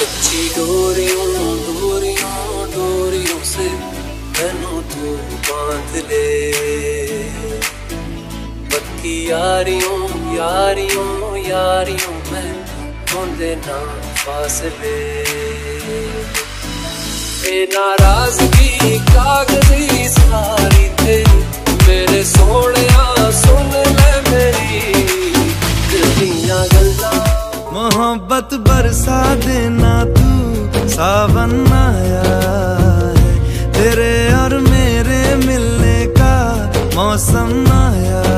कच्ची डोरियों डोरियों डोरियों से मैनू तू बांध ले, पक्की यारियों यारियों यारियों में होंदे ना फासले। ए नाराजगी कागजी सारी थे मेरे सोहणिया सुन ले मेरी दिल दियां गल्लां। मोहब्बत बरसा देना तू सावन आया है, तेरे और मेरे मिलने का मौसम आया